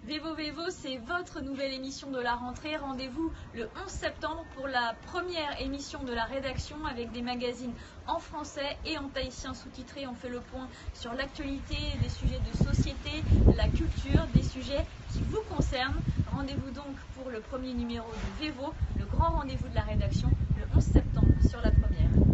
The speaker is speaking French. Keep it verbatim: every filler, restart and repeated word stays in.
Vevo Vevo, c'est votre nouvelle émission de la rentrée. Rendez-vous le onze septembre pour la première émission de la rédaction avec des magazines en français et en tahitien sous-titré. On fait le point sur l'actualité, des sujets de société, la culture, des sujets qui vous concernent. Rendez-vous donc pour le premier numéro de Vevo, le grand rendez-vous de la rédaction, le onze septembre sur la première.